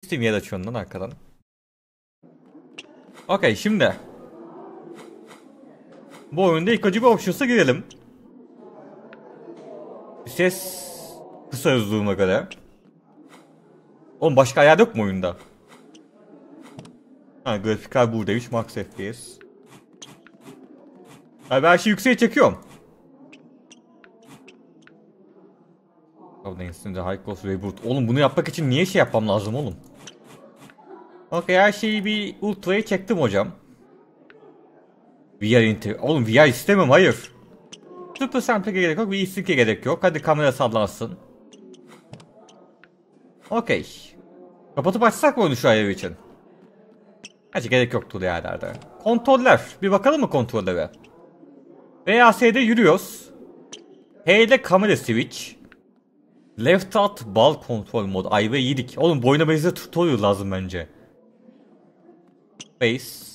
Steam yer açıyorsun lan arkadan. Okey, şimdi bu oyunda ilk önce bir options'a girelim. Ses kısa hızlığıma göre. Oğlum başka ayar yok mu oyunda? Ha, grafikler buradaymış, max FPS. Abi her şeyi yükseğe çekiyorum. Instant High Cost Reboot. Oğlum bunu yapmak için niye şey yapmam lazım oğlum? Okey, her şeyi bir ultra'ya çektim hocam. VR inter... Oğlum VR istemem, hayır. Super sample'e gerek yok, bir istik'e gerek yok. Hadi kamera sallansın. Okey. Kapatıp açsak mı onu şu ayarı için? Hiç gerek yoktur yerlerde. Kontroller. Bir bakalım mı kontrollere? VAS'de yürüyoruz. H ile kamera switch. Left alt bal kontrol mod. Ayva yedik. Oğlum boyuna benzer tutorial lazım bence. Base.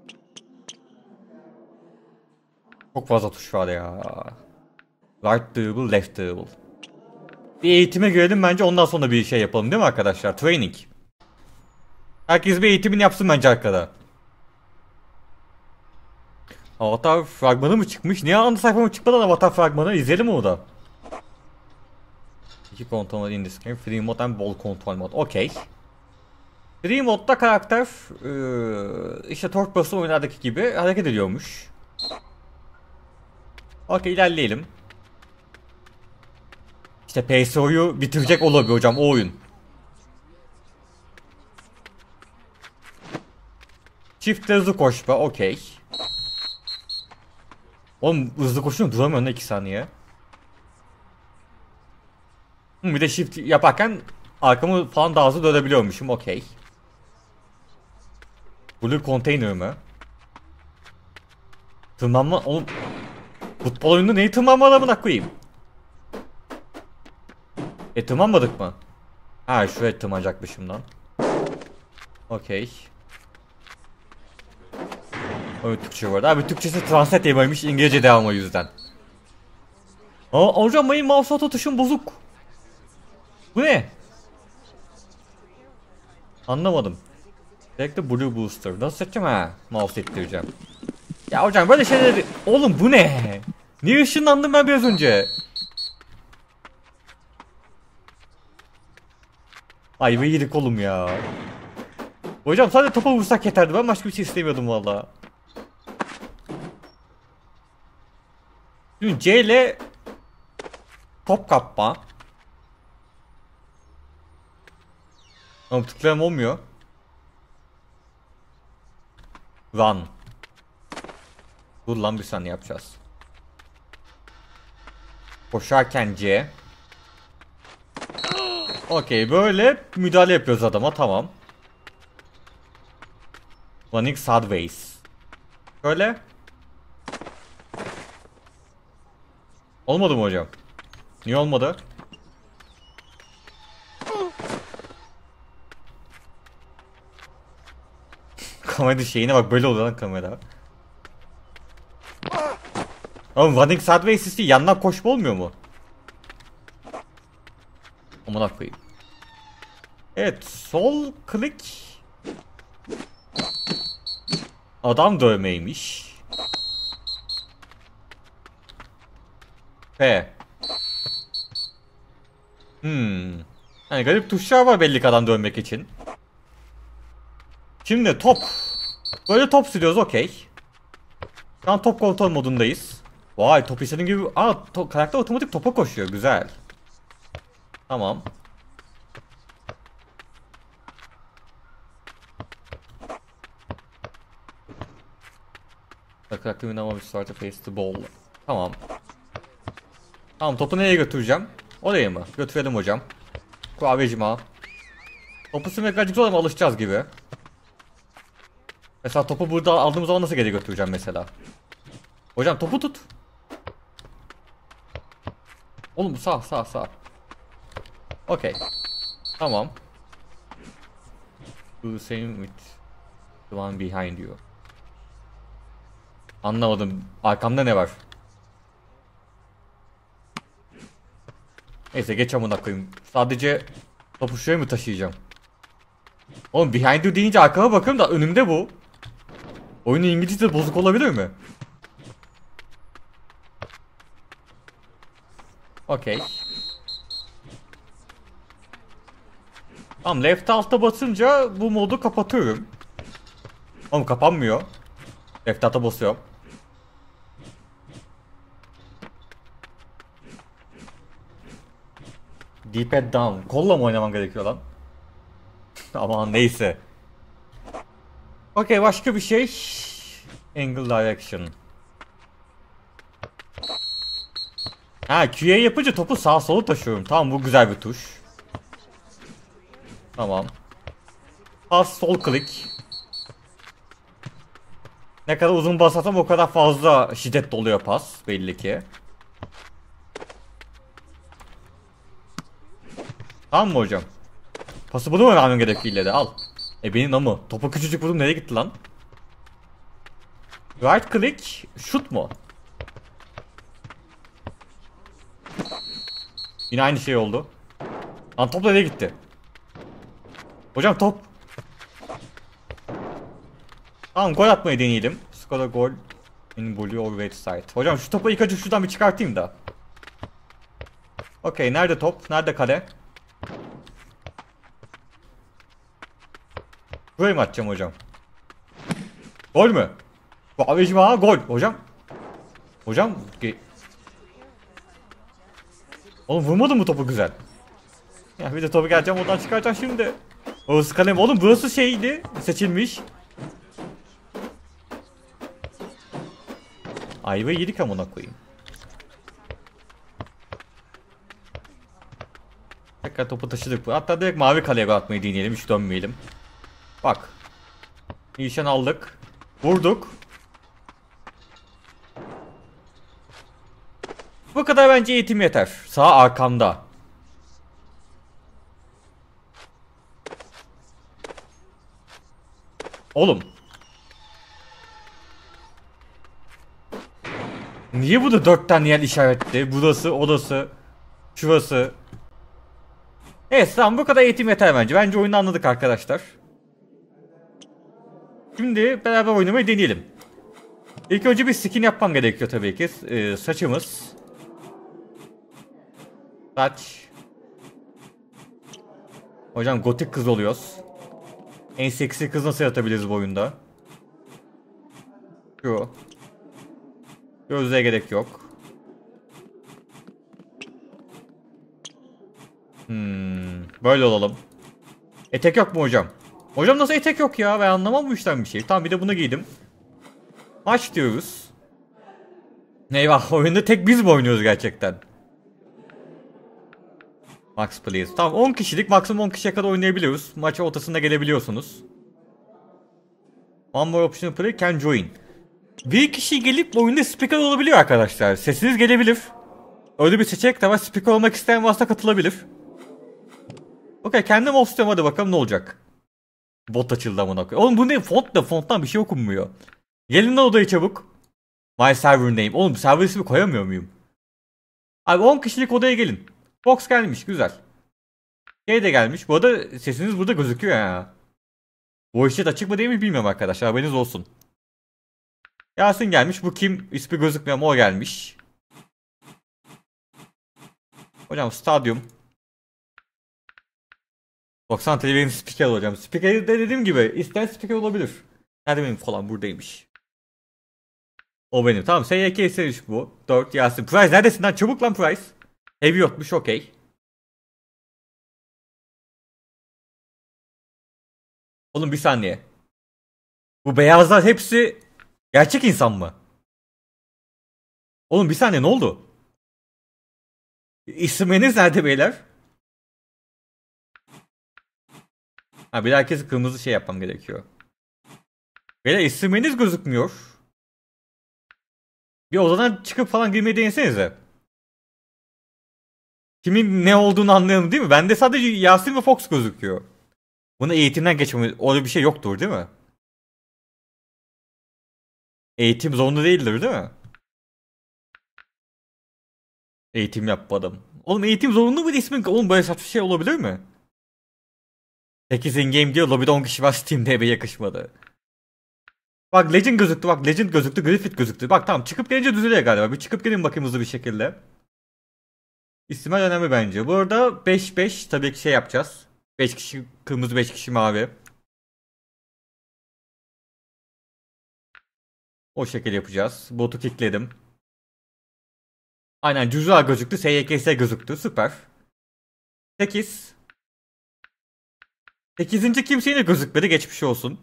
Çok fazla tuş var ya. Right double, left double. Bir eğitime girelim bence, ondan sonra bir şey yapalım değil mi arkadaşlar? Training. Herkes bir eğitimini yapsın bence arkada. Avatar fragmanı mı çıkmış? Niye ana sayfama çıkmadan Avatar fragmanı? İzleyelim onu da. İki kontrol mod in this game. Free mod and ball kontrol mod. Okey. Free modda karakter işte third person oyunlardaki gibi hareket ediyormuş. Okey, ilerleyelim. İşte PSO'yu bitirecek olabilir hocam o oyun. Çift hızlı koşma, okey. Oğlum hızlı koşuyor, duramıyor ne 2 saniye. Bir de shift yaparken arkamı falan daha hızlı dönebiliyormuşum, okey. Blue container mı? Tırmanma oğlum. Futbol oyununda neyi tırmanma adamına koyayım? Tırmanmadık mı? Ha, şuraya tırmanacakmışım lan. Okey. Evet, Türkçe var. Abi Türkçesi translate yememiş, İngilizce devam o yüzden. Aa hocam, benim mouse atışım bozuk. Bu ne? Anlamadım. Direkt Blue Booster. Nasıl seçeceğim ha? Mouse ettireceğim. Ya hocam böyle şeyler... Oğlum bu ne? Niye ışınlandım ben biraz önce? Ay be yedik oğlum ya. Hocam sadece topa vursak yeterdi. Ben başka bir şey istemiyordum valla. Şimdi C ile top kapma. Ama tıklayan olmuyor. Run. Dur lan, bir saniye yapacağız. Koşarken C. Okey, böyle müdahale yapıyoruz adama, tamam. Running sideways. Şöyle. Olmadı mı hocam? Niye olmadı? Kamera şeyine bak, böyle oluyor lan kamera. Oğlum running sideways isti, yandan koşma olmuyor mu? Aman koyayım. Evet, sol klik. Adam dövmeymiş. P. Yani garip tuşlar var belli ki adam dövmek için. Şimdi top. Böyle top sürüyoruz, okey. Şu an top kontrol modundayız. Vay, top istediğin gibi. Karakter otomatik topa koşuyor, güzel. Tamam. Karakterin ama bir start face the ball. Tamam. Tamam, topu nereye götüreceğim? Oraya mı? Götürelim hocam. Kuravecima. Topu sürmek acık zor ama alışacağız gibi. Mesela topu burada aldığımız zaman nasıl geri götüreceğim mesela? Hocam topu tut. Oğlum sağ sağ sağ. Okey. Tamam. Do the same with the one behind you. Anlamadım. Arkamda ne var? Neyse, geç amına koyayım. Sadece topu şuraya mı taşıyacağım? Oğlum behind you deyince arkama bakıyorum da önümde bu. Oyunun İngilizce bozuk olabilir mi? Okey. Tamam, left alta basınca bu modu kapatıyorum. Oğlum kapanmıyor. Left alta basıyorum. D-pad down. Kolla mı oynamam gerekiyor lan? Aman neyse. Okey, başka bir şey. Angle direction. Ha, QA yapınca topu sağa sola taşıyorum. Tamam, bu güzel bir tuş. Tamam. Pas sol klik. Ne kadar uzun basarsam o kadar fazla şiddet doluyor pas belli ki. Tamam mı hocam? Pası bunu mu vermem gerekiyor ille de, al. Benim amı. Topu küçücük vurdum, nereye gitti lan? Right click shoot mu? Yine aynı şey oldu. Lan top nereye gitti? Hocam top. Tamam, gol atmayı deneyelim. Score a goal in blue or red side. Hocam şu topu ilk önce şuradan bir çıkartayım da. Okey, nerede top? Nerede kale? Buraya mı atacağım hocam? Gol mü? Abicim gol hocam. Hocam oğlum vurmadın mı topu güzel? Ya bir de topu geleceğim oradan çıkartacağım şimdi. Orası kalem oğlum, burası şeydi seçilmiş. Ayva yedik amına koyayım. Tekrar topu taşıdık. Hatta direkt mavi kaleye gol atmayı deneyelim, hiç dönmeyelim. Bak. Nişan aldık. Vurduk. Bu kadar bence eğitim yeter. Sağ arkamda. Oğlum. Niye bu da 4 tane yer işaretli? Burası, odası, şurası. Evet, tamam, bu kadar eğitim yeter bence. Bence oyunu anladık arkadaşlar. Şimdi beraber oynamayı deneyelim. İlk önce bir skin yapmam gerekiyor tabii ki. Saçımız. Saç. Hocam gotik kız oluyoruz. En seksi kız nasıl yaratabiliriz bu oyunda? Şu. Gözlüğe gerek yok. Böyle olalım. Etek yok mu hocam? Hocam nasıl etek yok ya? Ben anlamam bu işten bir şey. Tamam, bir de bunu giydim. Maç diyoruz. Eyvah, oyunda tek biz mi oynuyoruz gerçekten? Max please. Tamam, 10 kişilik, maksimum 10 kişiye kadar oynayabiliyoruz. Maça ortasında gelebiliyorsunuz. One more option play can join. Bir kişi gelip oyunda speaker olabiliyor arkadaşlar. Sesiniz gelebilir. Öyle bir seçenek de var. Speaker olmak isteyen varsa katılabilir. Okey, kendim olsun, hadi bakalım ne olacak. Bot açıldı amına koyayım. Oğlum bu ne? Font da, fonttan bir şey okunmuyor. Gelin lan odaya çabuk. My server name. Oğlum server ismi koyamıyor muyum? Abi 10 kişilik odaya gelin. Fox gelmiş, güzel. Şey de gelmiş. Bu arada sesiniz burada gözüküyor ya. Voice chat açık mı değil mi bilmiyorum arkadaşlar, haberiniz olsun. Yasin gelmiş. Bu kim? İsmi gözükmüyor ama o gelmiş. Hocam stadyum. 90 TL'nin spiker olacağım. Spiker de dediğim gibi ister spiker olabilir. Nerede benim falan, buradaymış. O benim. Tamam, SYK seviş bu. 4 Yasin. Price neredesin lan? Çabuk lan Price. Evi yokmuş, okey. Oğlum bir saniye. Bu beyazlar hepsi gerçek insan mı? Oğlum bir saniye, ne oldu? İsminiz nerede beyler? Ha, bir herkesi kırmızı şey yapmam gerekiyor. Beyler isimleriniz gözükmüyor. Bir odadan çıkıp falan girmeyi denesenize. Kimin ne olduğunu anlayalım, değil mi? Bende sadece Yasin ve Fox gözüküyor. Bunu eğitimden geçmemiz, öyle bir şey yoktur değil mi? Eğitim zorunlu değildir değil mi? Eğitim yapmadım. Oğlum eğitim zorunlu mu ismin? Oğlum böyle saçma şey olabilir mi? 8 in game diyor, lobide 10 kişi var, Steam'de eve yakışmadı. Bak Legend gözüktü, bak Legend gözüktü, Griffith gözüktü. Bak tamam, çıkıp gelince düzeliyor galiba. Bir çıkıp gelin bakayım hızlı bir şekilde. İstimel önemli bence. Bu arada 5-5 tabii ki şey yapacağız. 5 kişi kırmızı, 5 kişi mavi. O şekilde yapacağız. Botu kilitledim. Aynen, Cüz'a gözüktü, SYKS gözüktü. Süper. 8. 8. kimse yine gözükmedi, geçmiş olsun.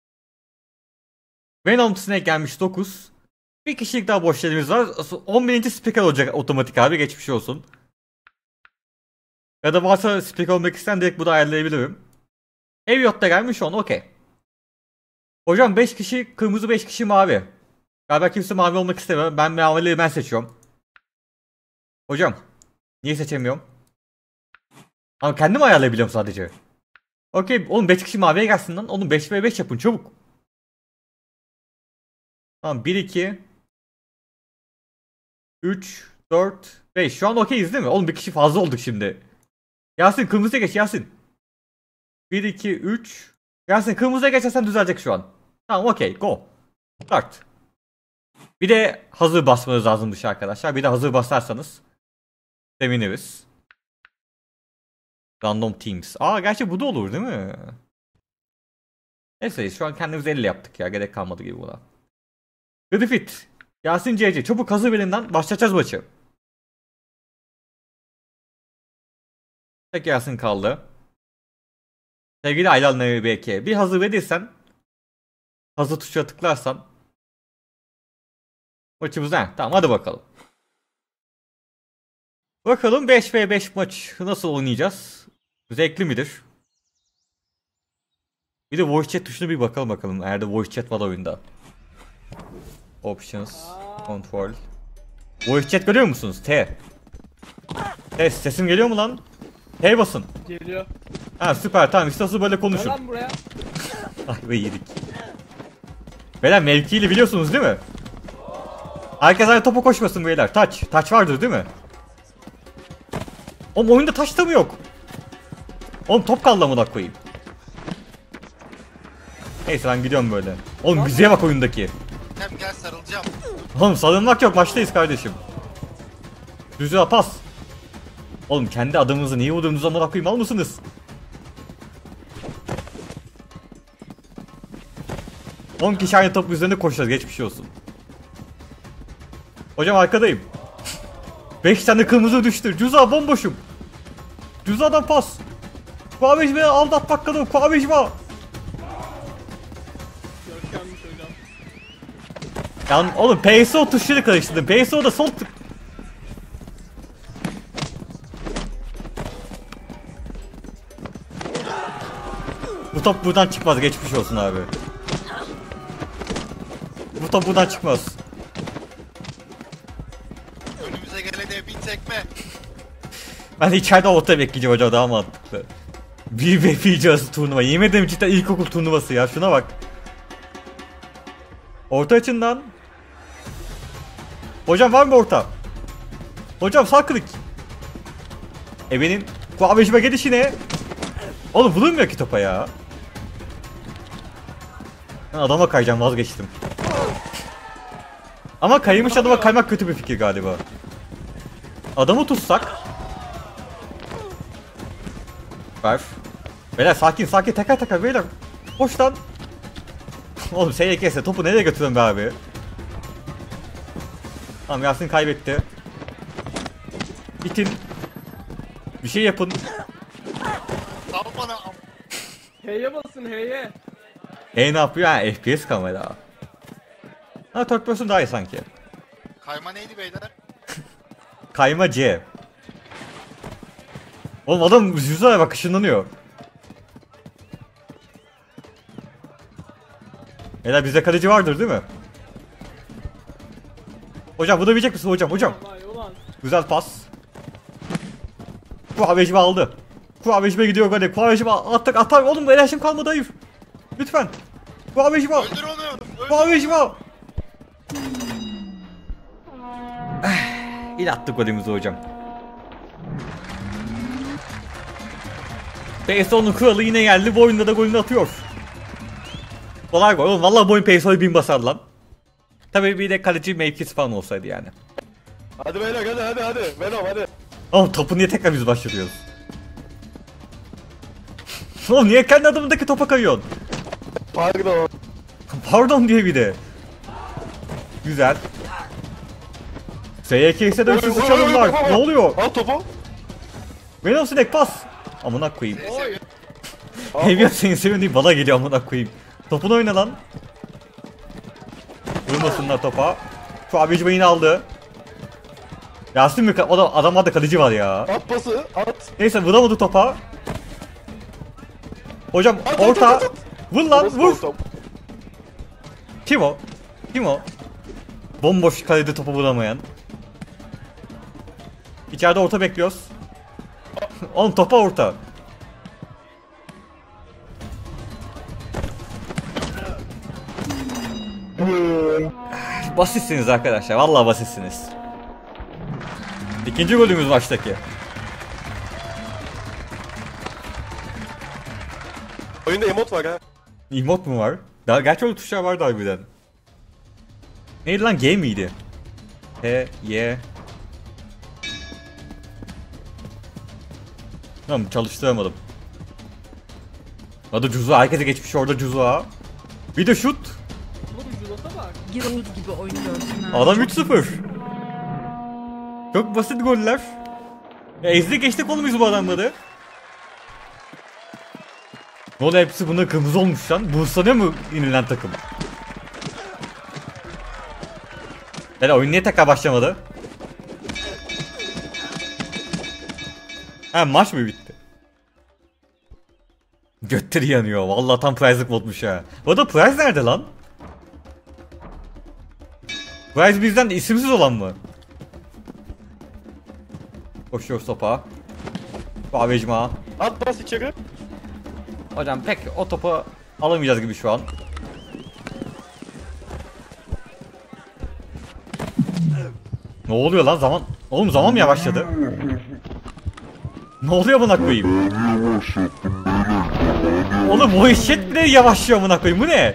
Venom Snake gelmiş 9. Bir kişilik daha boş yerimiz var. 11. speaker olacak otomatik abi, geçmiş olsun. Ya da varsa speaker olmak isteyen direkt bunu ayarlayabilirim. Eviot da gelmiş 10, okey. Hocam 5 kişi kırmızı, 5 kişi mavi. Galiba kimse mavi olmak istemiyor. Ben mavileri ben seçiyorum. Hocam niye seçemiyorum? Ama kendim ayarlayabiliyorum sadece. Okey oğlum, 5 kişi maviye gelsin lan. Oğlum 5v5 yapın çabuk. Tamam 1 2 3 4 5. Şu an okeyiz değil mi? Oğlum bir kişi fazla olduk şimdi. Yasin kırmızıya geç Yasin. 1 2 3. Yasin kırmızıya geçersen düzelecek şu an. Tamam okey, go. Start. Bir de hazır basmanız lazımmış arkadaşlar. Bir de hazır basarsanız seviniriz. Random Teams. Aa gerçi bu da olur değil mi? Neyse şu an kendimiz elle yaptık ya. Gerek kalmadı gibi buna. Griffith. Yasin CC. Çabuk hazır birinden başlayacağız maçı. Tek Yasin kaldı. Sevgili Aylan NBK. Bir hazır verirsen, hazır tuşuna tıklarsan maçımız ne? Tamam hadi bakalım. Bakalım 5v5 maç nasıl oynayacağız? Zevkli midir? Bir de voice chat tuşuna bir bakalım. Eğer de voice chat var oyunda. Options, control. Voice chat görüyor musunuz? T. Sesim geliyor mu lan? T basın. Geliyor. Ha süper, tamam işte nasıl böyle konuşun. Lan buraya. Ay be yedik. Beyler mevkiyle biliyorsunuz değil mi? Herkes aynı topa koşmasın beyler. Taç vardır değil mi? Oğlum oyunda taş da mı yok? Oğlum top kaldı amına koyayım. Neyse ben gidiyorum böyle. Oğlum güzeye bak oyundaki. Hem gel sarılacağım. Oğlum sarılmak yok, maçtayız kardeşim. Düzüğe pas. Oğlum kendi adımınızı niye vurduğunuzu amına koyayım, al mısınız? On kişi aynı top üzerinde koşacağız, geçmiş olsun. Hocam arkadayım. 5 tane kırmızı düştü. Cüza bomboşum. Cüza'dan pas. Kuavejme aldat bakalım. Kuavejme. Görkemmiş hocam. Yani oğlum PSO tuşları karıştırdım. PSO da sol tık. Bu top buradan çıkmaz, geçmiş olsun abi. Bu top buradan çıkmaz. Önümüze gelene bir tekme. Ben de içeride orta bekleyeceğim hocam, daha mantıklı. Bir bekleyeceğiz turnuva. Yemin ederim cidden ilkokul turnuvası ya, şuna bak. Orta açından. Hocam var mı orta? Hocam sağ klik. Benim kuavejime gelişine. Oğlum vurulmuyor ki topa ya. Ben adama kayacağım, vazgeçtim. Ama kaymış adama kaymak kötü bir fikir galiba. Adamı tutsak. Ver. Beyler sakin teker beyler. Hoş lan. Oğlum SYKS topu nereye götürüyorsun be abi? Tamam Yasin kaybetti. Bitin. Bir şey yapın. Sal bana. H'ye basın H'ye. Ne yapıyor ha? FPS kamera. Ha third person daha iyi sanki. Kayma neydi beyler? Kayma C. Oğlum adam yüzüne bak, ışınlanıyor. Beyler bizde kaleci vardır değil mi? Hocam vurabilecek misin hocam? Vay ulan. Güzel pas. Kuavejme aldı. Kuavejme gidiyor gole. Kuavejme attık atar. Oğlum enerjim kalmadı, hayır. Lütfen. Kuavejme. Öldür onu. Öldür. Kuavejme. İl attık golümüzü hocam. PSO'nun kralı yine geldi. Bu oyunda da golünü atıyor. Kolay gol. Oğlum valla bu oyun PSO'yu 1000 basar lan. Tabii bir de kaleci mevkisi falan olsaydı yani. Hadi beyler hadi. Venom hadi. Oğlum topu niye tekrar biz başlıyoruz? Oğlum niye kendi adımındaki topa kayıyorsun? Pardon. Pardon diye bir de. Güzel. SYK'se de üstü sıçalımlar. Ne oluyor? Al topu. Venom Snake pas. Amına koyayım. Seni seviyorum. Heavy seni seviyorum değil bana geliyor amına koyayım. Topunu oyna lan. Vurmasınlar topa. Şu abicim yine aldı. Yasin mi? Adamlarda kaleci var ya. At pası at. Neyse vuramadı topa. Hocam At, orta. at. Vur lan Nasıl vur. top? Kim o? Kim o? Bomboş kalede topu vuramayan. İçeride orta bekliyoruz. Oğlum topa orta. Basitsiniz arkadaşlar. Vallahi basitsiniz. İkinci golümüz maçtaki. Oyunda emot var ha. Emote mu var? Daha gerçi öyle tuşlar vardı harbiden. Neydi lan? G miydi? H, Y. Tamam çalıştıramadım. Adı Cuzu. Herkese geçmiş orada Cuzu'a. Bir de şut. Oğlum Julot'a bak. Giroud gibi oynuyorsun ha. Adam 3-0. Çok basit goller. Ezdi geçtik oğlum biz bu adamları. Ne oldu hepsi buna kırmızı olmuş lan. Burslanıyor mu yenilen takım? Yani oyun niye tekrar başlamadı? Ha maç mı bitti? Götleri yanıyor. Vallahi tam Prize'lık modmuş ha. Bu arada Prize nerede lan? Prize bizden de isimsiz olan mı? Koşuyor sopa. Bağvecma. At pas içeri. Hocam pek o topu alamayacağız gibi şu an. Ne oluyor lan zaman? Oğlum zaman mı yavaşladı? Ne oluyor buna koyayım? Oğlum o eşit bile yavaşlıyor buna koyayım bu ne?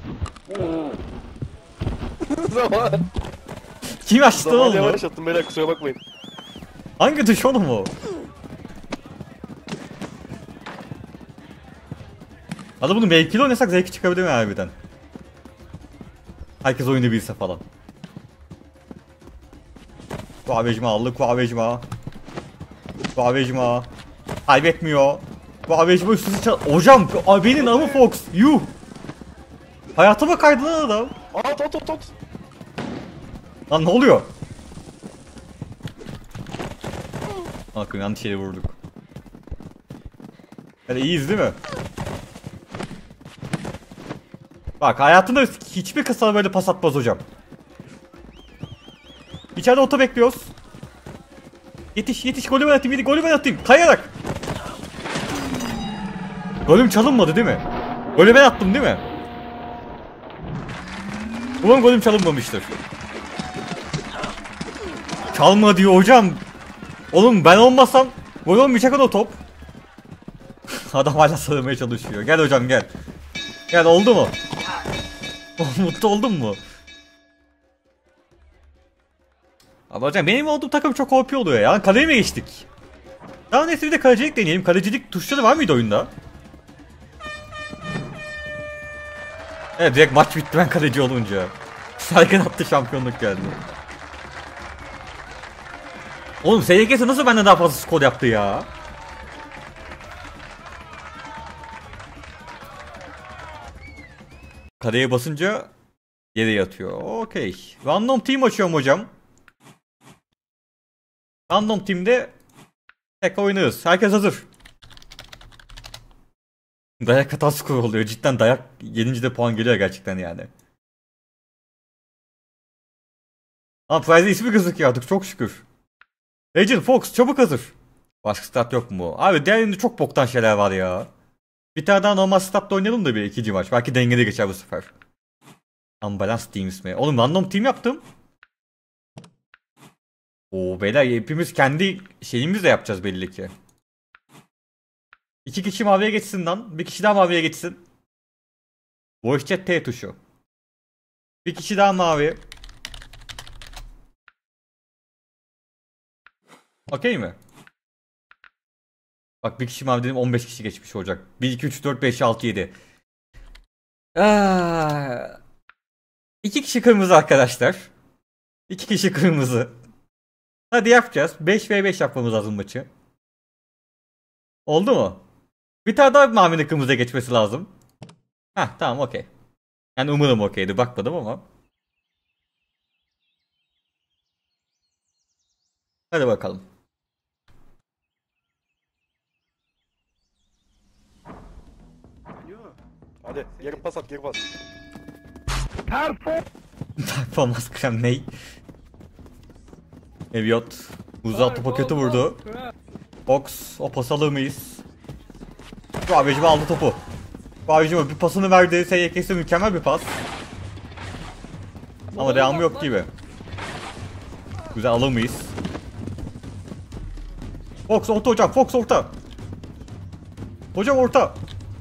Zaman. Kim açtı Zaman oğlum? yavaş attım beyler kusura bakmayın. Hangi tuş oğlum o? Hadi bunu mevkili oynasak zevki çıkabilir mi harbiden? Herkes oyunu bilse falan. Kuavecma aldı Kuavecma. Kuavecma. Kaybetmiyor. Kuavecma üstüne çal... Hocam benim namı Fox. Yuh. Hayatıma kaydı lan adam. At. Lan ne oluyor? Bakın yanlış yere vurduk. Hadi iyiyiz değil mi? Bak hayatında hiçbir kısa böyle pas atmaz hocam. İçeride oto bekliyoruz. Yetiş golü ben atayım kayarak. Golüm çalınmadı değil mi? Golü ben attım değil mi? Umarım golüm çalınmamıştır. Çalma diyor hocam. Oğlum ben olmasam gol olmayacak o top. Adam hala sığmaya çalışıyor. Gel hocam gel. Gel oldu mu? Mutlu oldun mu? Ama hocam benim olduğum takım çok OP oluyor ya. Kaleye mi geçtik? Daha neyse bir de kalecilik deneyelim. Kalecilik tuşları var mıydı oyunda? Evet direkt maç bitti ben kaleci olunca. Sergen attı şampiyonluk geldi. Oğlum SYKS nasıl benden daha fazla skor yaptı ya? Kaleye basınca yere yatıyor. Okey. Random team açıyorum hocam. Random team'de tek oynarız. Herkes hazır. Dayak hata skor oluyor. Cidden dayak yenince de puan geliyor gerçekten yani. Ama Prize'de ismi gözüküyor artık çok şükür. Legend Fox çabuk hazır. Başka stat yok mu? Abi diğerinde çok boktan şeyler var ya. Bir tane daha normal statta oynayalım da bir ikinci maç. Belki dengede geçer bu sefer. Unbalance Teams mi? Oğlum random team yaptım. Oo beyler hepimiz kendi şeyimizle yapacağız belli ki. 2 kişi maviye geçsin lan. Bir kişi daha maviye geçsin. Voice chat T tuşu. Bir kişi daha mavi. Okey mi? Bak bir kişi mavi dedim 15 kişi geçmiş olacak. 1, 2, 3, 4, 5, 6, 7. 2 kişi kırmızı arkadaşlar. 2 kişi kırmızı. Hadi yapacağız. 5v5 yapmamız lazım maçı. Oldu mu? Bir tane daha mavinin kırmızıya geçmesi lazım. Heh tamam okey. Yani umarım okeydi. Bakmadım ama. Hadi bakalım. Hadi geri pas at, geri pas. Performans krem ney? Eviot. Uzat topa kötü vurdu. Fox o pas alır mıyız? Abicim aldı topu. Abicim bir pasını verdi. SYK'si mükemmel bir pas. Ama devamı yok gibi. Güzel alır mıyız? Fox orta hocam. Fox orta. Hocam orta.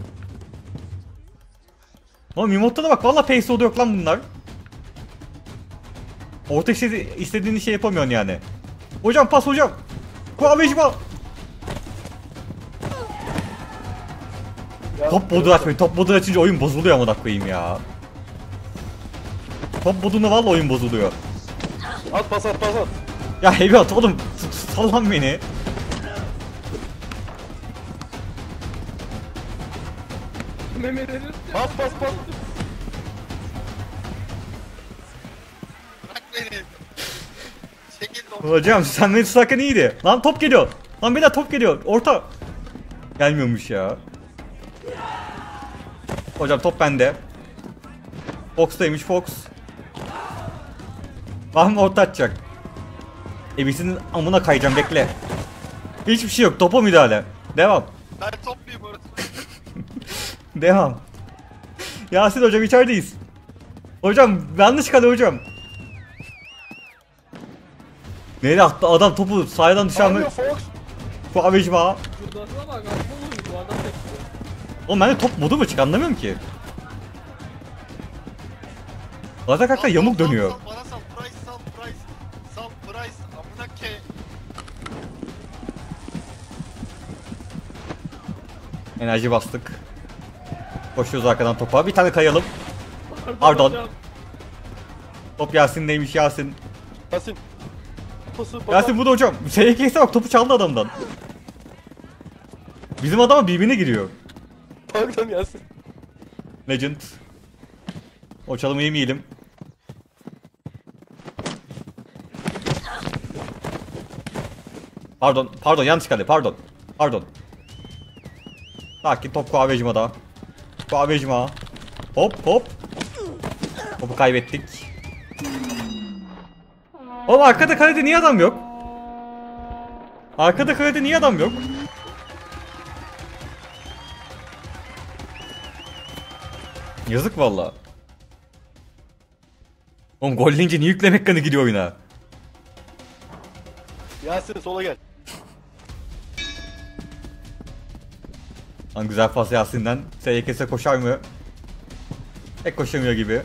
Oğlum emote'da da bak valla pace oluyor yok lan bunlar. Orta istediğin şey yapamıyorsun yani. Hocam pas hocam. Kuavejma. Top modu açmayın. Top modu açınca oyun bozuluyor ama da koyayım ya. Top modunda valla oyun bozuluyor. At pas at pas at. Ya evlat oğlum sallan beni. Memeleri. Pas pas pas. Bırak beni. Çekil de Hocam sen beni tutarken iyiydi. Lan top geliyor. Lan beyler top geliyor. Orta. Gelmiyormuş ya. Hocam top bende. Fox'taymış Fox. Var mı orta atacak? Ebisinin amına kayacağım bekle. Hiçbir şey yok topa müdahale. Devam. Ben toplayayım orası. Devam. Yasin hocam içerideyiz. Hocam yanlış kale hocam. Nereye attı adam topu sahiden dışarı. Alıyor Fox. Bu abicima. Şurada bak aklı oluyor bu adam bekliyor. Oğlum bende top modu mu çık anlamıyorum ki. Bazen kakta yamuk dönüyor. Sal, bana sal. Price sal. Price. Sal. Price. Amına ke. Enerji bastık. Koşuyoruz arkadan topa. Bir tane kayalım. Pardon. hocam. Top Yasin'deymiş Yasin. Yasin. Pası pas Yasin at. bu da hocam. SYK'se bak topu çaldı adamdan. Bizim adama birbirine giriyor. Pardon Yasin. Legend. O çalımı yemeyelim. Pardon yanlış kale pardon. Sakin top Kuavejma'da. Kuavejma. Hop. Topu kaybettik. Oğlum arkada kalede niye adam yok? Yazık valla. Oğlum gol deyince niye yüklemek kanı gidiyor oyuna? Yasin sola gel. Lan güzel pas Yasin'den. SYK'se koşar mı? Pek koşamıyor gibi.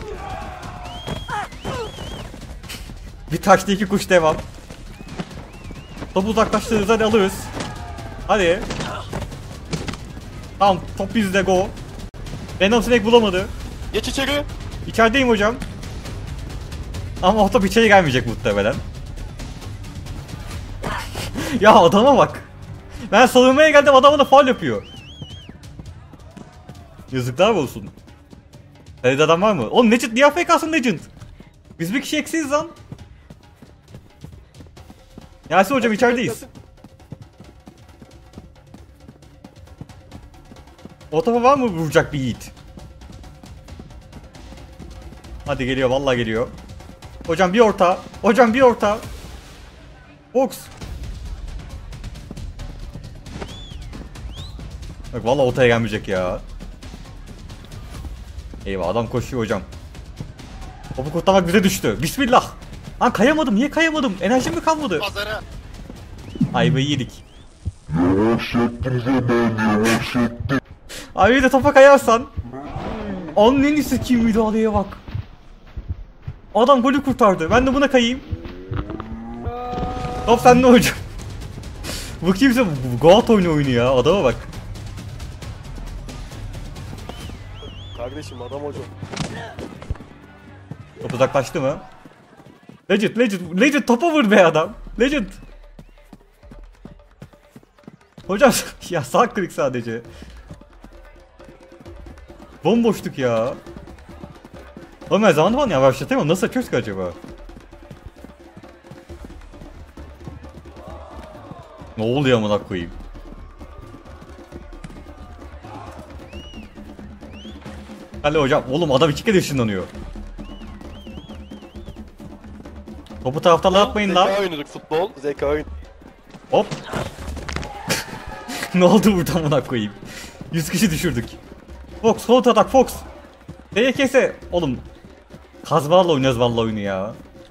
Bir taşla 2 kuş devam. Topu uzaklaştırırız hadi alırız. Hadi. Tamam top bizde go. Random Snake bulamadı. Geç içeri. İçerideyim hocam. Ama o top içeri gelmeyecek muhtemelen. Ya adama bak. Ben savunmaya geldim adam bana faul yapıyor. Yazıklar olsun. Kalede adam var mı? Oğlum Legend niye AFK'sın Legend? Biz bir kişi eksiyiz lan. Yasin hocam içerideyiz. Yasin. O topa var mı vuracak bir yiğit? Hadi geliyor vallahi geliyor. Hocam bir orta. Fox. Bak vallahi ortaya gelmeyecek ya. Eyvah adam koşuyor hocam. Topu kurtarmak bize düştü. Bismillah. Lan kayamadım. Niye kayamadım? Enerjim mi kalmadı? Pazara. Ayvayı yedik. Abi bir de topa kayarsan. Annenin sikiyim müdahaleye bak. Adam golü kurtardı. Ben de buna kayayım. Top sende hocam. Bu kimse Goat oyunu ya. Adama bak. Kardeşim adam hocam. Top uzaklaştı mı? Legend topa vur be adam. Legend. Hocam ya sağ klik sadece. Bomboşluk ya. Oğlum her zaman falan yavaşlatayım ama nasıl açıyoruz ki acaba? Ne oluyor amına koyayım? Hadi hocam oğlum adam 2 kere ışınlanıyor. Topu taraftarlar atmayın lan. Zeka oynadık futbol. Zeka oyun. Hop. Ne oldu burada amına koyayım? 100 kişi düşürdük. Fox, Fox atak Fox. TKS oğlum. Kazmalarla oynuyoruz vallahi oyunu ya.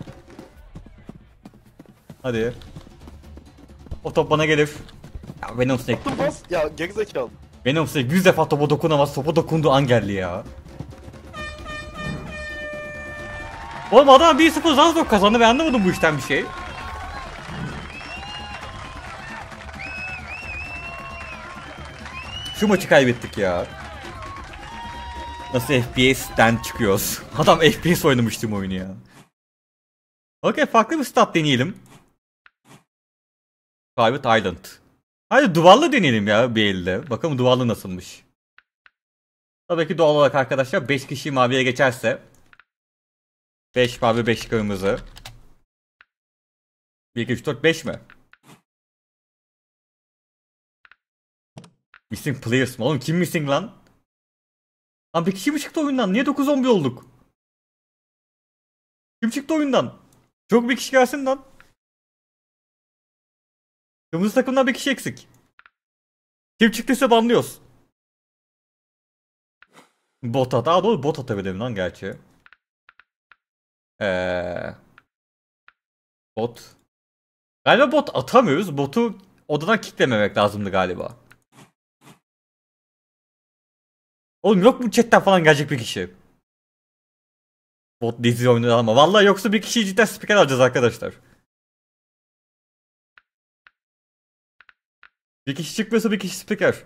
Hadi. O top bana gelir. Ya Venom Snake. Dur bas. Ya gerizekalı. Venom Snake 100 defa topa dokunamaz. Topa dokunduğu an geldi ya. Oğlum adam 1-0 Zanzor kazandı. Ben anlamadım bu işten bir şey. Şu maçı kaybettik ya. Nasıl FPS'ten çıkıyoruz? Adam FPS oynamıştım oyunu ya. Okey farklı bir stat deneyelim. Private Island. Hadi duvarlı deneyelim ya bir elde. Bakalım duvarlı nasılmış. Tabii ki doğal olarak arkadaşlar 5 kişi maviye geçerse 5 mavi 5 kırmızı 1 2 3 4 5 mi? Missing players mı? Oğlum kim missing lan? Lan bir kişi mi çıktı oyundan? Niye 9-11 olduk? Kim çıktı oyundan? Çok bir kişi gelsin lan. Kırmızı takımdan bir kişi eksik. Kim çıktıysa banlıyoruz. Bot at. Aa doğru bot atabilirim lan gerçi. Bot. Galiba bot atamıyoruz. Botu odadan kilitlememek lazımdı galiba. Oğlum yok mu chatten falan gelecek bir kişi? Bot dizi oyunu ama. Vallahi yoksa bir kişiyi cidden spiker alacağız arkadaşlar. Bir kişi çıkmıyorsa bir kişi spiker.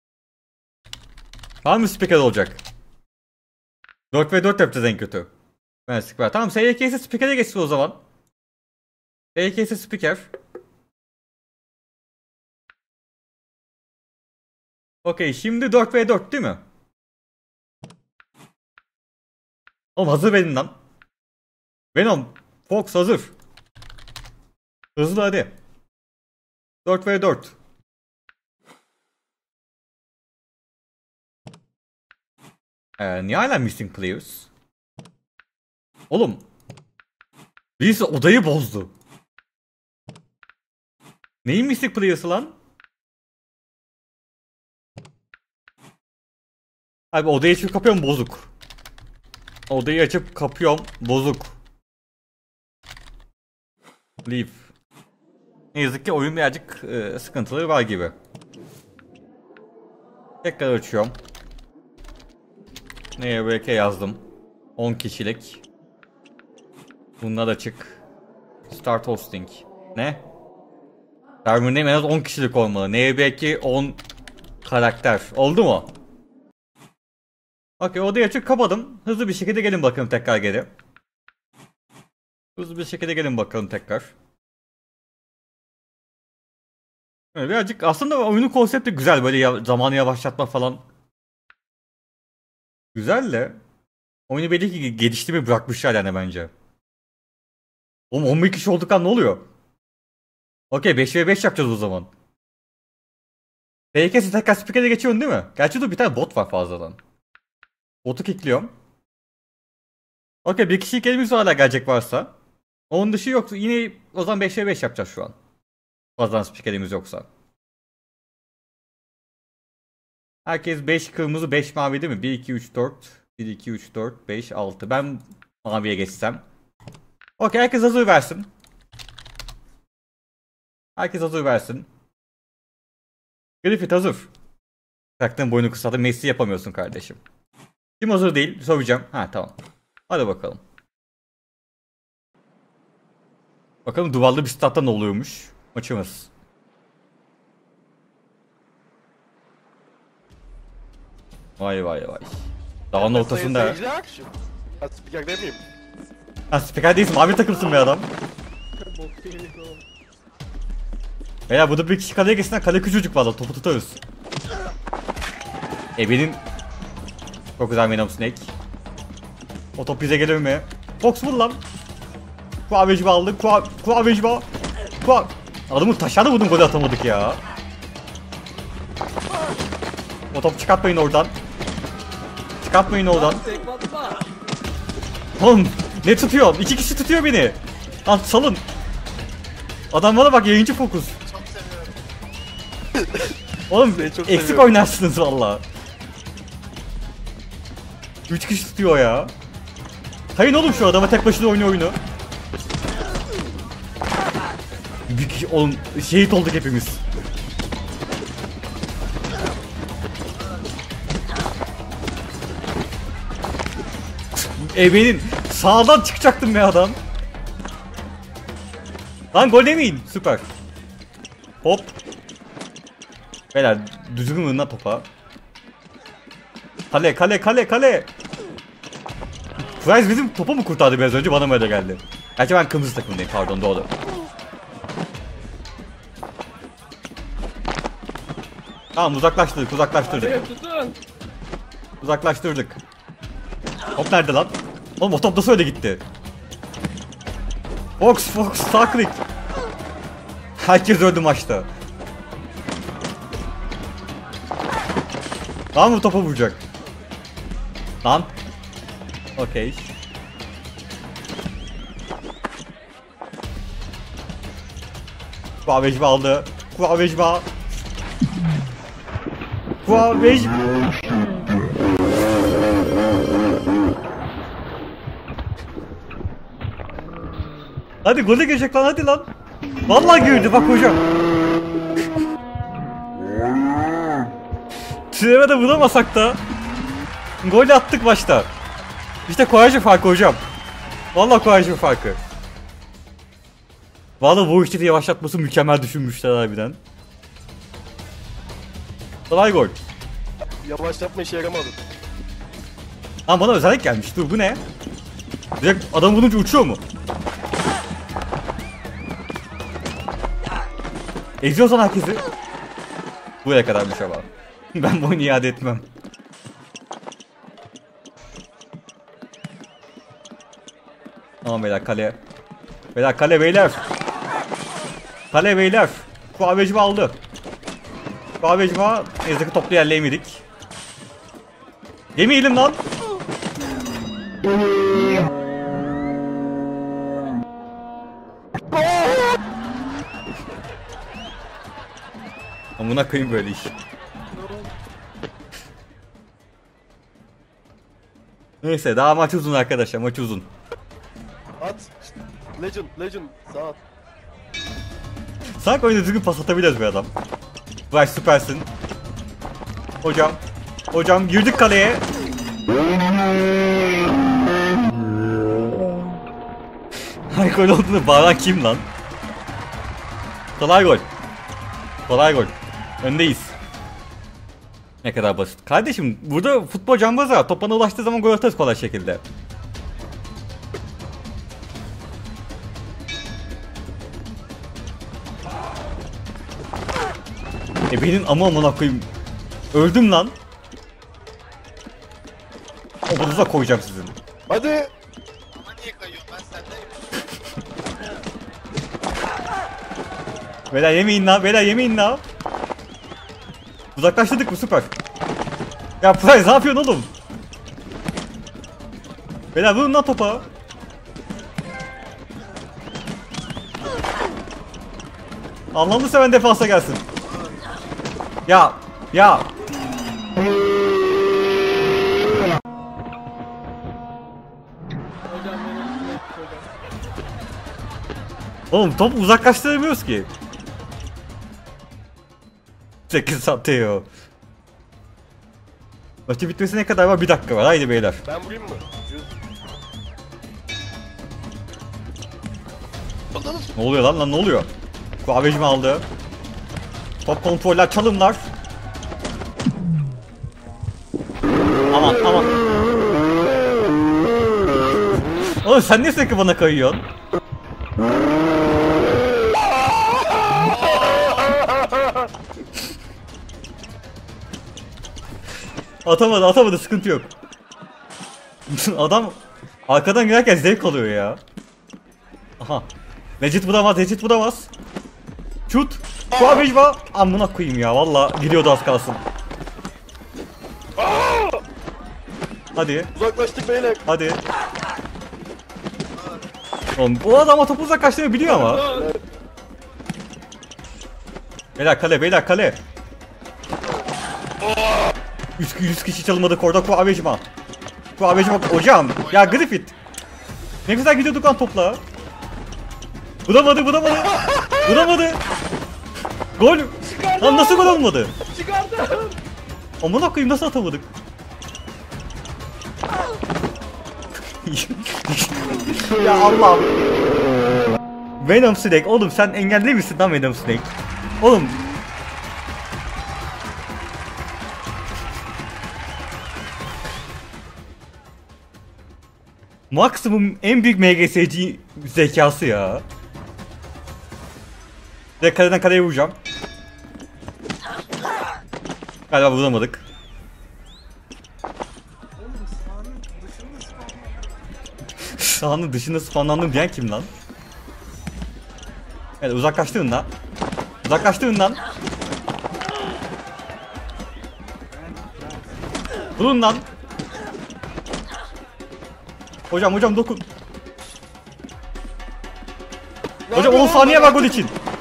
Var mı spiker olacak? 4v4 yapacağız en kötü. Ben spiker. Tamam SYK'si spikere geçsin o zaman. SYK'si spiker. Okey şimdi 4v4 değil mi? Oğlum hazır benim lan. Venom. Fox hazır. Hızlı hadi. 4v4. Niye hala missing players? Oğlum. Birisi odayı bozdu. Neyin missing players'ı lan? Abi odayı açıp kapıyorum bozuk. Odayı açıp kapıyorum bozuk. Leave. Ne yazık ki oyun birazcık sıkıntıları var gibi. Tekrar açıyorum. NBK yazdım. 10 kişilik. Bunlar açık. Start hosting. Ne? Server name en az 10 kişilik olmalı. NBK 10 karakter. Oldu mu? Okey odayı açık kapadım. Hızlı bir şekilde gelin bakalım tekrar geri. Hızlı bir şekilde gelin bakalım tekrar. Birazcık aslında oyunun konsepti güzel böyle zamanı yavaşlatma falan. Güzel de oyunu belli ki geliştirmeyi bırakmışlar yani bence. Oğlum 11 kişi olduk lan ne oluyor? Okey 5v5 yapacağız o zaman. TK'si tekrar spiker'e geçiyorsun değil mi? Gerçi dur bir tane bot var fazladan. Botu kickliyorum. Okey bir kişilik elimiz hala gelecek varsa. Onun dışı yoksa yine o zaman 5v5 yapacağız şu an. Fazladan spikerimiz yoksa. Herkes 5 kırmızı 5 mavi değil mi? 1 2 3 4 1 2 3 4 5 6. Ben maviye geçsem. Okey herkes hazır versin. Herkes hazır versin. Griffith hazır. Taktığın boynu kısaldı. Messi yapamıyorsun kardeşim. Kim hazır değil? Soracağım. Ha tamam. Hadi bakalım. Bakalım duvarlı bir statta ne oluyormuş maçımız. Vay vay vay. Dağın ortasında. Seyirciler. Ha, spiker değil miyim? Ha spiker değilsin, mavi takımsın be adam. Bok yedik oğlum. Veya burada bir kişi kaleye geçsin, kale küçücük valla, topu tutarız. Benim çok güzel Venom Snake. O top bize gelir mi? Fox vur lan. Kua Vejba aldık. Kua Vejba. Adamı taşağına vurdum, golü atamadık ya. O top çıkartmayın oradan. Çıkartmayın oradan. Tek batma. Oğlum ne tutuyor? 2 kişi tutuyor beni. Lan salın. Adamlara bak, yayıncı fokus. Çok seviyorum. Oğlum Seni çok eksik seviyorum. oynarsınız valla. 3 kişi tutuyor ya. Hayır oğlum, şu adama tek başına oynuyor oyunu. Bir kişi, oğlum şehit olduk hepimiz. Benim sağdan çıkacaktım be adam. Lan gol demeyin, süper. Hop. Beyler düzgün vurun lan topa. Kale. Price bizim topu mu kurtardı biraz önce, bana mı öyle geldi? Gerçi ben kırmızı takımdayım, pardon, doğru. Tamam, uzaklaştırdık. Evet tutun. Uzaklaştırdık. Top nerede lan? Oğlum o top nasıl öyle gitti? Fox sağ klik. Herkes öldü maçta. Tamam mı, topa vuracak? Lan. Okey. Kua Vejba aldı. Kua Vejba. Hadi gole girecek lan, hadi lan. Vallahi girdi bak hocam. Treve de vuramasak da gol attık başta. İşte Koyacı farkı hocam. Vallahi Koyacı farkı. Vallahi bu işleri yavaşlatması mükemmel düşünmüşler harbiden. Kolay gol. Yavaşlatma işe yaramadı. Lan bana özellik gelmiş. Dur, bu ne? Direkt adam vurunca uçuyor mu? Eziyorsan herkesi. Buraya kadarmış ama. Ben bu oyunu iade etmem. Tamam beyler, kale. Beyler kale beyler. Kale beyler. Kua Vejba aldı. Kua Vejba ezdeki toplu yerleyemedik. Yemeyelim lan. Amına koyayım böyle iş. Neyse, daha maç uzun arkadaşlar, maç uzun. At. Legend. Sağ at. Sanki oyunda düzgün pas atabiliriz be adam. Vay süpersin. Hocam girdik kaleye. Hay gol olduğunu bağıran kim lan? Kolay gol. Öndeyiz. Ne kadar basit. Kardeşim burada futbol cambazı var. Topana ulaştığı zaman gol atarız kolay şekilde. Benim amına koyayım. Öldüm lan. Obunuza koyacağım sizin. Hadi. Ama niye kayıyorsun, ben sendeyim. Beyler yemeyin lan. Uzaklaştırdık mı, süper. Ya Price ne yapıyorsun oğlum? Beyler vurun lan topa. Allah'ını seven defansa gelsin. Ya. Hocam benim üstüne hocam. Oğlum top uzaklaştıramıyoruz ki. 8 atıyor. Maçı bitmesine kadar var, 1 dakika var. Haydi beyler. Ben vurayım mı? Ne oluyor lan ne oluyor? Kuavecimi aldı. Top kontroller, çalımlar. Aman aman. Oğlum sen niye sürekli bana kayıyorsun? Atamadı sıkıntı yok. Adam arkadan girerken zevk alıyor ya. Aha. Necit vuramaz. Şut. Kuavecma. Amına koyayım ya, valla gidiyordu az kalsın. Hadi. Uzaklaştık beyler. Hadi. Oğlum bu adam topu uzaklaştırmayı biliyor ama. Beyler kale. 100 kişi çalınmadık orada. Kuavecma hocam. Ya Griffith. Ne güzel gidiyorduk lan topla. Vuramadı. Gol. Lan nasıl gol olmadı? Çıkardım. Amına koyayım, nasıl atamadık? Ya Allah'ım. Venom Snake oğlum, sen engelli misin lan Venom Snake? Oğlum. Maksimum en büyük MGS'ci zekası ya. Ve kaleden kaleye vuracağım. Galiba vuramadık. Sahanın dışında spawnlandım diyen kim lan? Evet, uzaklaştığından. Vurun lan. Hocam dokun. Hocam 10 saniye var gol için.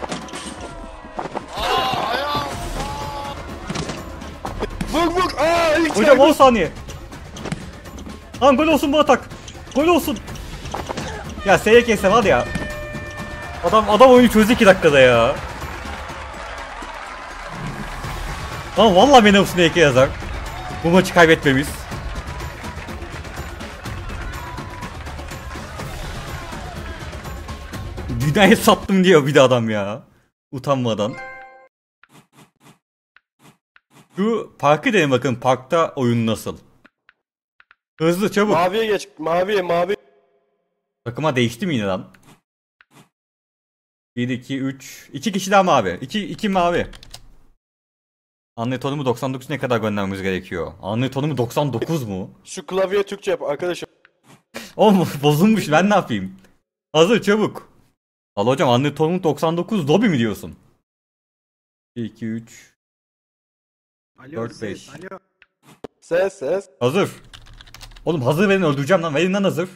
Vur. İlk Hocam 10 saniye. Lan gol olsun bu atak. Gol olsun. Ya SYKS var ya. Adam oyunu çözdü 2 dakikada ya. Lan vallahi benim Snake yazar. Bu maçı kaybetmemiz. Dünyayı sattım diyor bir de adam ya. Utanmadan. Şu parkı deneyin, bakın parkta oyun nasıl. Hızlı çabuk. Maviye geç. Mavi. Takıma değişti mi yine lan? 1, 2, 3. 2 kişi daha mavi. 2 mavi. Anne tonumu 99 ne kadar göndermemiz gerekiyor? Anne tonumu 99 mu? Şu klavye Türkçe yap arkadaşım. Oğlum bozulmuş, ben ne yapayım? Hazır çabuk. Al hocam, anne tonumu 99 lobi mi diyorsun? 2, 3. 4, 5. Ses. Hazır. Oğlum hazır verin, öldüreceğim lan. Verin lan hazır.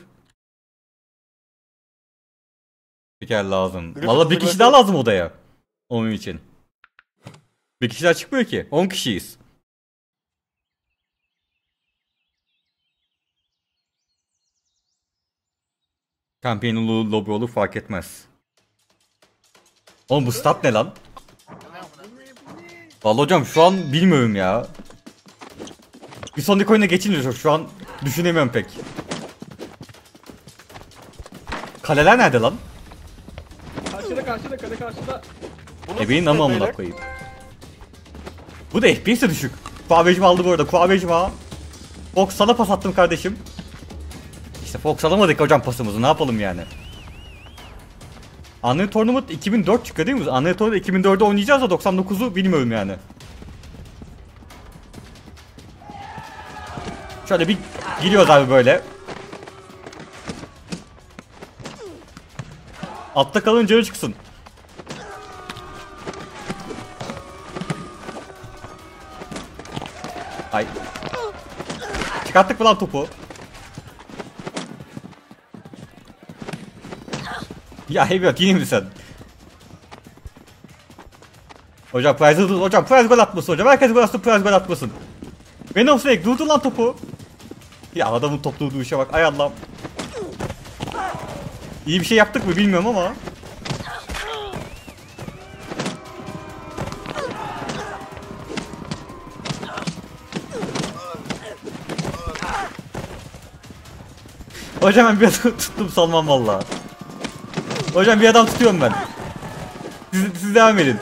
Spiker lazım. Griffith Valla bir hazır kişi daha lazım odaya. Onun için. Bir kişi daha çıkmıyor ki. 10 kişiyiz. Kampiyonlu lobi olur fark etmez. Oğlum bu stat ne lan? Vallahi hocam şu an bilmiyorum ya. Bir sonraki oyuna geçince şu an düşünemiyorum pek. Kaleler nerede lan? Karşıda kale karşıda. Ebeğin ama amına koyayım. Bu da FPS de düşük. Kuavecimi aldı bu arada. Kuavecima. Fox sana pas attım kardeşim. İşte Fox alamadık hocam pasımızı. Ne yapalım yani? Unreal Tournament 2004 çıkıyor değil mi? Unreal Tournament 2004'de oynayacağız da 99'u bilmiyorum yani. Şöyle bir giriyoruz abi böyle. Altta kalın canı çıksın. Ay. Çıkarttık mı lan topu? Ya Heavyweight yine mi sen? Hocam Price gol atmasın hocam. Herkes gol atsın, Price gol atmasın. Venom Snake durdur lan topu. Ya adamın top durduğu işe bak, ay Allah'ım. İyi bir şey yaptık mı bilmiyorum ama. Hocam ben bir adam tuttum salmam valla. Hocam bir adam tutuyorum ben. Siz devam edin.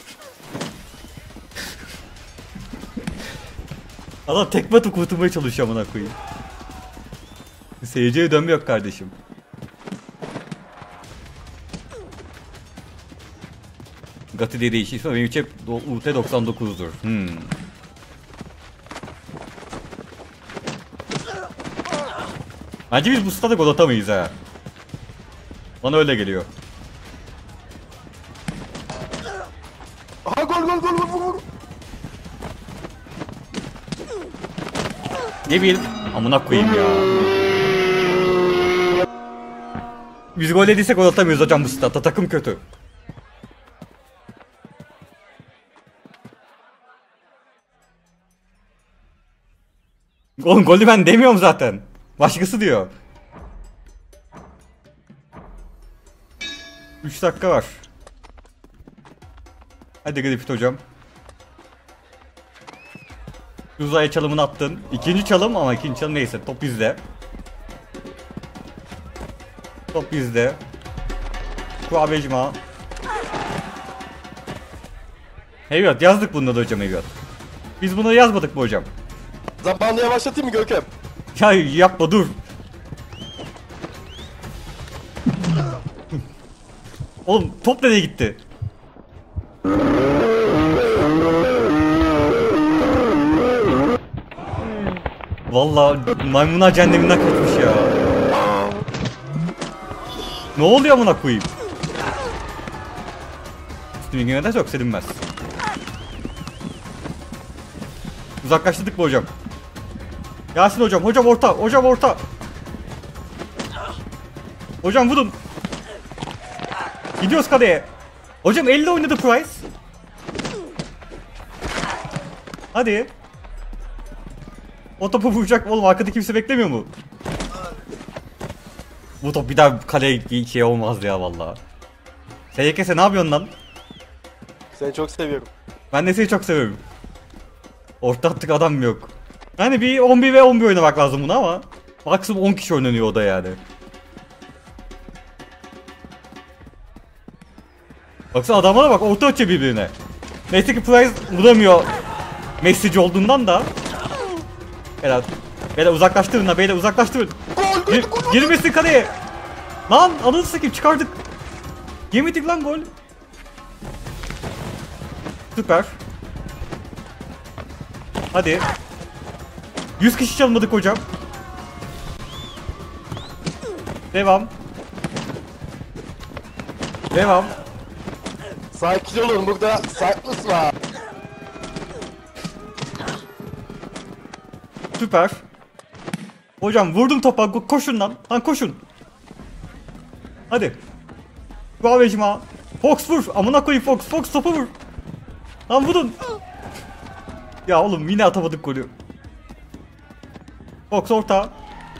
Adam tekme atıp kurtulmaya çalışıyor amına koyayım. Seyirciye dönmüyor kardeşim. Gati diye değişirse benim için hep UT99'dur. Bence biz bu stada gol atamayız ha. Bana öyle geliyor. Aha gol. Ne bileyim amına koyayım ya. Biz gol yediysek gol atamıyoruz hocam bu statta, takım kötü. Oğlum golü ben demiyorum zaten. Başkası diyor. 3 dakika var. Hadi Griffith hocam. Uzaya çalımını attın. İkinci çalım ama ikinci çalım neyse. Top bizde. Top bizde. Kuabecma. Hevyat yazdık bunda da hocam Hevyat. Biz bunu yazmadık mı hocam? Zamanı yavaşlatayım mı Görkem? Ya yapma dur. Oğlum top nereye gitti? Vallahi maymunlar cehenneminden kaçmış ya. Ne oluyor amına koyayım? Üstünü yine çok sevinmez. Uzaklaştırdık mı hocam? Yasin hocam, hocam orta, hocam orta. Hocam vurun. Gidiyoruz kaleye. Hocam 50 oynadı Price. Hadi. O topu vuracak oğlum, arkada kimse beklemiyor mu? Bu top bir daha kaleye şey olmaz ya vallahi. SYKS ne yapıyorsun lan? Seni çok seviyorum. Ben de seni çok seviyorum. Orta attık adam yok. Yani bir 11 ve 11 oynamak lazım buna ama maksimum 10 kişi oynanıyor o da yani. Baksana adamlara bak, orta açıyor birbirine. Neyse ki Price vuramıyor Messi'ci olduğundan da. Beyler, beyler uzaklaştırın la, beyler uzaklaştırın. Girmesin kaleye. Lan ananı sikeyim, çıkardık. Yemedik lan gol. Süper. Hadi. 100 kişi çalmadık hocam. Devam. Devam. Sakin olun, burada Cyprus var. Süper. Hocam vurdum topa, koşun lan. Lan koşun. Hadi. Bravo Ecma. Fox vur. Amına koyayım Fox. Fox topu vur. Lan vurun. Ya oğlum yine atamadık golü. Fox orta.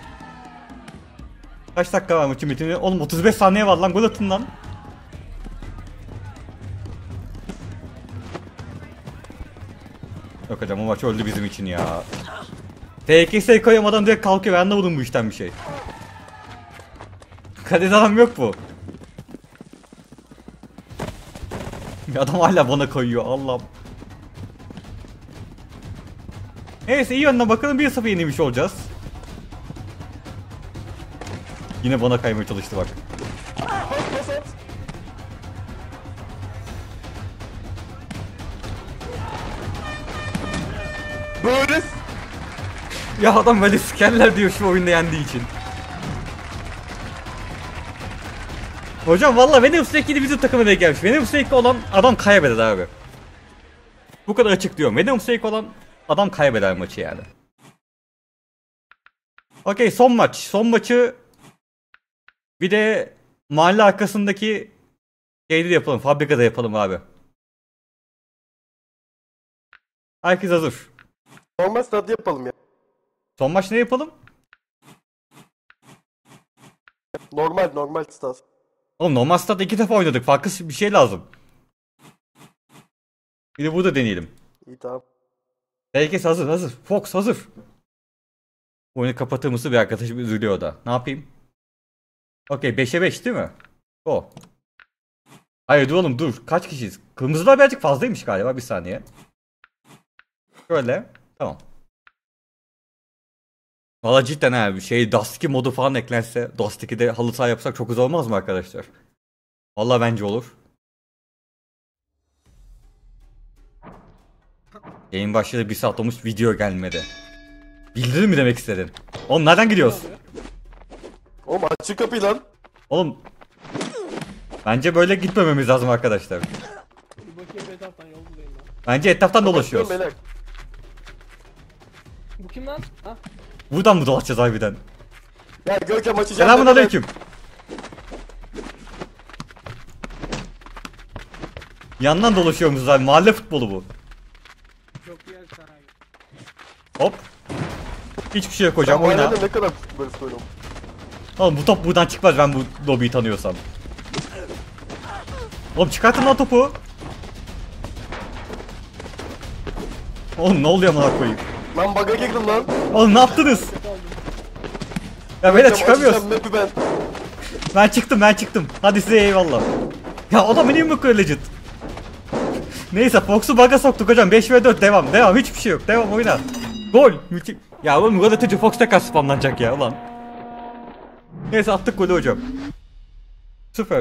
Kaç dakika var maçın bitimi? Oğlum 35 saniye var lan, gol atın lan. Yok hocam o maç öldü bizim için ya. TKS'ye koyamadan direkt kalkıyor, ben de buldum bu işten bir şey. Kalede adam yok mu? Adam hala bana koyuyor Allah'ım. Neyse iyi yönden bakalım, 1-0 yenilmiş olacağız. Yine bana kaymaya çalıştı bak. Böyle. Ya adam böyle sikerler diyor şu oyunda yendiği için. Hocam valla benim sürekli de bizim takıma denk gelmiş. Benim sürekli olan adam kaybeder abi. Bu kadar açık diyorum. Benim sürekli olan adam kaybeder maçı yani. Okey, son maç. Son maçı bir de mahalle arkasındaki şeyde de yapalım. Fabrikada yapalım abi. Herkes hazır. Normal stadı yapalım ya. Son maç ne yapalım? Normal stat. Oğlum normal statta 2 defa oynadık. Farklı bir şey lazım. Bir de burada deneyelim. İyi tamam. Herkes hazır. Fox hazır. Oyunu kapatır bir arkadaşım üzülüyor da. Ne yapayım? Okey 5'e 5 değil mi? O. Hayır dur oğlum dur. Kaç kişiyiz? Kırmızılar birazcık fazlaymış galiba, bir saniye. Şöyle. Tamam. Valla cidden abi Dust 2 modu falan eklense, Dust 2'de halı saha yapsak çok güzel olmaz mı arkadaşlar? Valla bence olur. Yayın başladı, bir saat olmuş, video gelmedi. Bildirir mi demek istedin? Oğlum nereden gidiyoruz? Oğlum açık kapıyı lan. Oğlum bence böyle gitmememiz lazım arkadaşlar. Bir bakayım etraftan yol bulayım ben. Bence etraftan dolaşıyoruz. Beyler. Bu kim lan? Ha? Buradan mı dolaşacağız harbiden? Ya Görkem açacağım. Selamun aleyküm. Yandan dolaşıyoruz abi, mahalle futbolu bu. Çok yer sahibi. Hop. Hiçbir şey yok hocam, oyna. Ne kadar böyle söylüyorum. Oğlum bu top buradan çıkmaz, ben bu lobiyi tanıyorsam. Oğlum çıkartın lan topu. Oğlum ne oluyor amına koyayım? Lan bug'a girdim lan. Oğlum ne yaptınız? Ya böyle çıkamıyoruz. Açacağım map'i ben. Ben çıktım. Hadi size eyvallah. Ya o da benim mi legit? Neyse Fox'u bug'a soktuk hocam. 5v4 devam. Hiçbir şey yok. Devam, oyna. Gol. Ya oğlum gol atınca Fox tekrar spamlanacak ya ulan. Neyse attık golü hocam. Süper.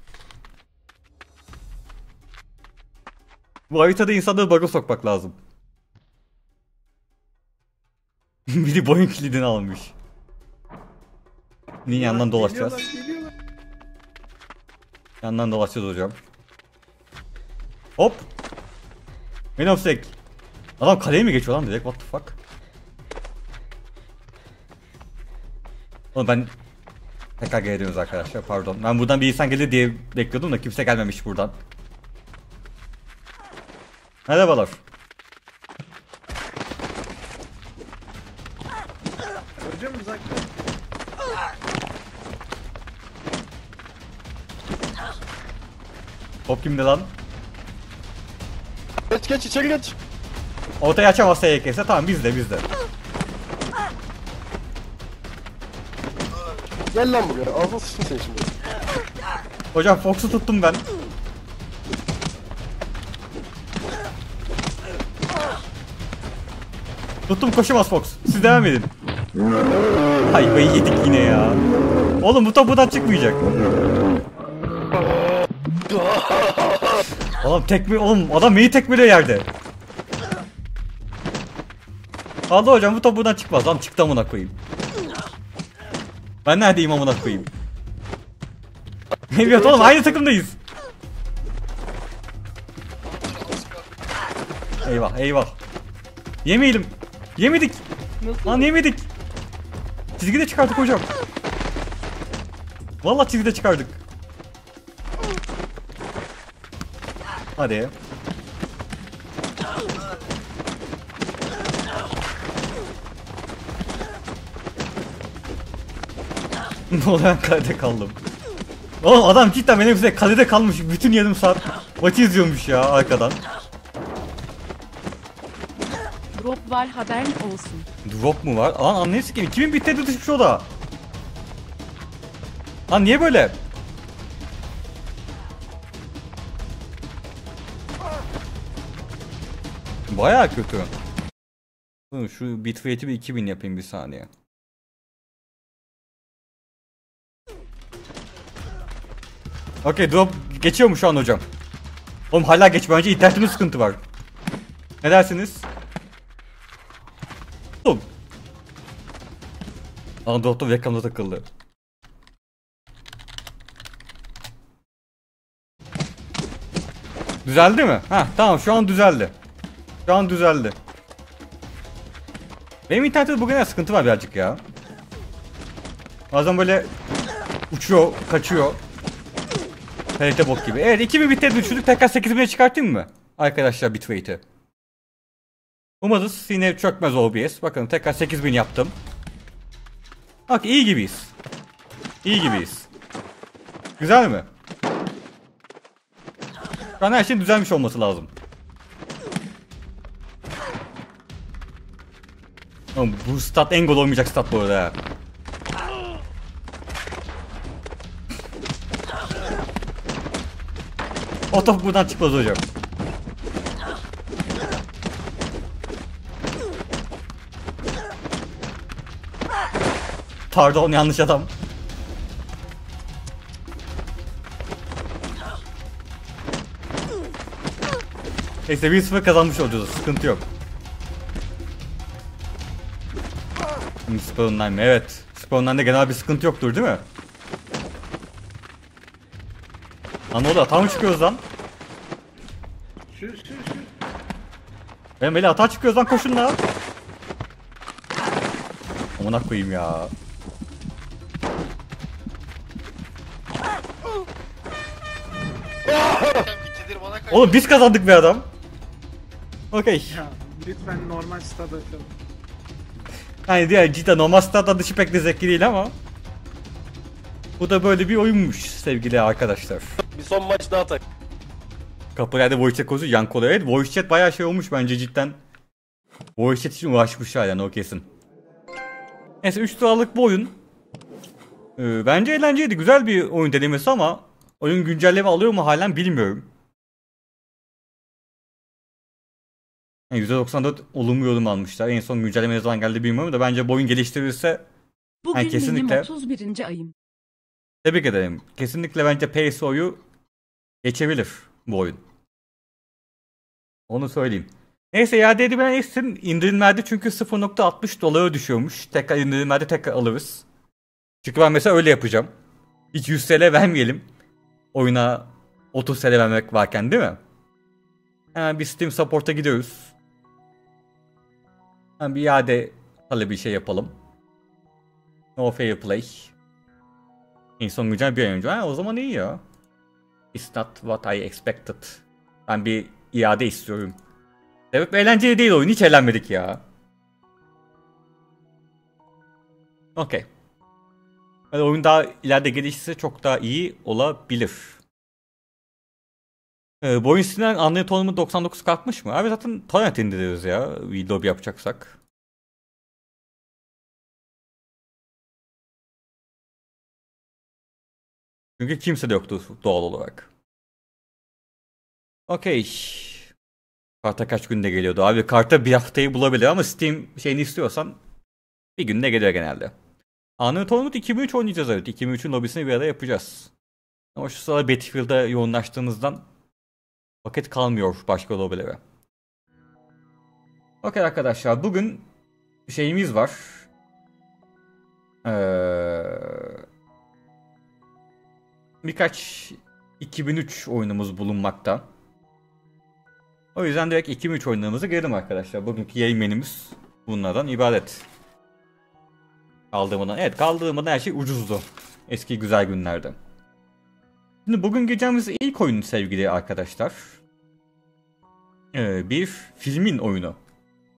Bu haritada insanları bug'a sokmak lazım. Biri boyun kilidini almış. Yandan dolaşacağız. Geliyorlar. Yandan dolaşacağız hocam. Hop. Menopsek. Adam kaleye mi geçiyor lan direkt? What the fuck? Oğlum ben tekrar geliyoruz arkadaşlar, pardon. Ben buradan bir insan gelir diye bekliyordum da kimse gelmemiş buradan. Merhabalar. Hocam uzakta. Top kimde lan? Geç içeri geç. Ortaya açamazsa YK'se tamam, bizde. Gel lan buraya. Ağzına sıçtın sen şimdi. Hocam Fox'u tuttum ben. Tuttum, koşamaz Fox. Siz devam edin. Hayvayı yedik yine ya. Oğlum bu top buradan çıkmayacak. Oğlum adam beni tekmeliyor yerde. Aldı hocam, bu top buradan çıkmaz. Lan çıktı amına koyayım. Ben neredeyim amına koyayım? Evet oğlum aynı takımdayız. Eyvah. Yemeyelim. Yemedik. Nasıl? Lan yemedik. Çizgide çıkardık hocam. Vallahi çizgide çıkardık. Hadi. Ne oluyor, ben kalede kaldım. Oğlum adam cidden benim size kalede kalmış, bütün yarım saat maçı izliyormuş ya arkadan. Drop var, haberin olsun. Drop mu var? Lan anlayırsın ki 2000 bitte düşmüş o da. Lan niye böyle? Bayağı kötü. Dur, şu bitrate'i bir 2000 yapayım, bir saniye. Okey, drop geçiyor mu şu an hocam? Oğlum hala geçmiyor, bence internetimde sıkıntı var. Ne dersiniz? Oğlum. Lan drop'ta webcam'da takıldı. Düzeldi mi? Ha tamam, şu an düzeldi. Benim internette bugün sıkıntı var birazcık ya. Bazen böyle uçuyor, kaçıyor. TRT bok gibi. Evet, 2000 bitte düşürdük, tekrar 8000'e çıkartayım mı? Arkadaşlar bitrate'i. Umarız yine çökmez OBS. Bakın tekrar 8000 yaptım. Bak iyi gibiyiz. Güzel mi? Şu an her şeyin düzelmiş olması lazım. Oğlum bu stat en gol olmayacak stat bu arada ha. O top buradan çıkmaz hocam. Pardon, yanlış adam. Neyse 1-0 kazanmış olacağız. Sıkıntı yok. Spor Online, evet. Spor Online'da genel bir sıkıntı yoktur değil mi? Lan o da hata mı çıkıyoruz lan? Şu. Ben böyle hata çıkıyoruz lan, koşun lan. Amına koyayım ya. İkidir bana kaç. Oğlum biz kazandık be adam. Okey. Ya lütfen normal stada açalım. Yani diğer cidden normal stat dışı pek de zevkli değil ama. Bu da böyle bir oyunmuş sevgili arkadaşlar. Bir son maç daha tak. Kapılarda voice chat konusu yan kolay. Evet, voice chat bayağı şey olmuş bence cidden. Voice chat için uğraşmışlar yani, o kesin. Neyse 3 liralık bu oyun. Bence eğlenceliydi. Güzel bir oyun denemesi ama oyun güncelleme alıyor mu halen bilmiyorum. Yani %94 olumlu yorum almışlar. En son güncelleme ne zaman geldi bilmiyorum da bence bu oyun geliştirilirse Bugün yani kesinlikle benim 31. ayım. tebrik ederim. Kesinlikle bence PSO'yu geçebilir bu oyun. Onu söyleyeyim. Neyse iade edilen etsin, indirimlerde çünkü 0.60 dolara düşüyormuş. Tekrar indirimlerde tekrar alırız. Çünkü ben mesela öyle yapacağım. Hiç 100 TL vermeyelim. Oyuna 30 TL vermek varken değil mi? Hemen bir Steam Support'a gidiyoruz. Hemen bir iade talebi şey yapalım. No fair play. En son güncel bir ay önce. Ha, o zaman iyi ya. It's not what I expected. Ben bir iade istiyorum. Evet, eğlenceli değil oyun. Hiç eğlenmedik ya. Okey. Yani oyun daha ileride gelişirse çok daha iyi olabilir. Bu oyun Steam'den Unreal Tournament 99 kalkmış mı? Abi zaten torrent indiriyoruz ya. Video yapacaksak. Çünkü kimse de yoktu doğal olarak. Okey. Karta kaç günde geliyordu? Abi karta bir haftayı bulabilir ama Steam şeyini istiyorsan bir günde geliyor genelde. Unreal Tournament 2003 oynayacağız, evet. 2003'ün lobisini bir ara yapacağız. Ama şu sıra Battlefield'a yoğunlaştığımızdan vakit kalmıyor başka lobilere. Okey arkadaşlar, bugün şeyimiz var. Birkaç 2003 oyunumuz bulunmakta. O yüzden direkt 2003 oyunlarımıza girelim arkadaşlar. Bugünkü yayın menümüz bunlardan ibaret. Kaldığımdan her şey ucuzdu. Eski güzel günlerde. Şimdi bugün gireceğimiz ilk oyun sevgili arkadaşlar. Bir filmin oyunu.